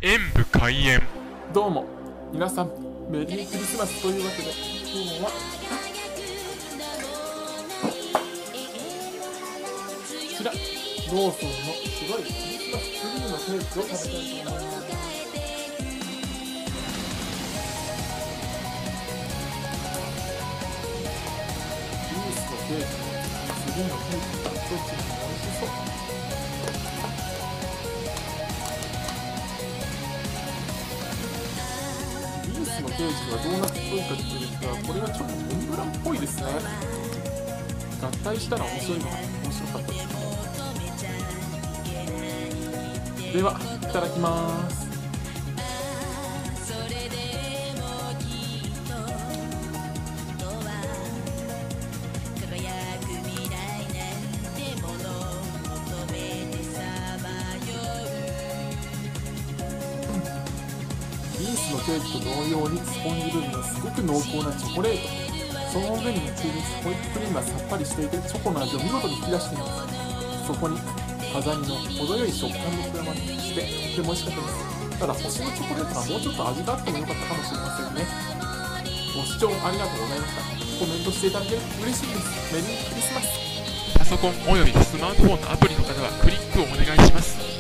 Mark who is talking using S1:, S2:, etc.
S1: 演武開演。
S2: どうも皆さん、メリークリスマスというわけで、今日はこちらローソンのすごいクリスマスツリーのケーキを食べたいと思います。リースのケーキとツリーのケーキがどっちも美味しそう。リースのケーキはドーナツっぽい形ですが、これはちょっとモンブランっぽいですね。合体したら面白かったですね。では、いただきます。リースのケーキと同様にスポンジ部分はすごく濃厚なチョコレート、その上に乗っているホイップクリームはさっぱりしていてチョコの味を見事に引き出しています。そこに飾りの程よい食感も加わってしてとても美味しかったです。ただ星のチョコレートがもうちょっと味があってもよかったかもしれませんね。ご視聴ありがとうございました。コメントしていただけると嬉しいです。メリークリスマス。
S1: パソコンおよびスマートフォンのアプリの方はクリックをお願いします。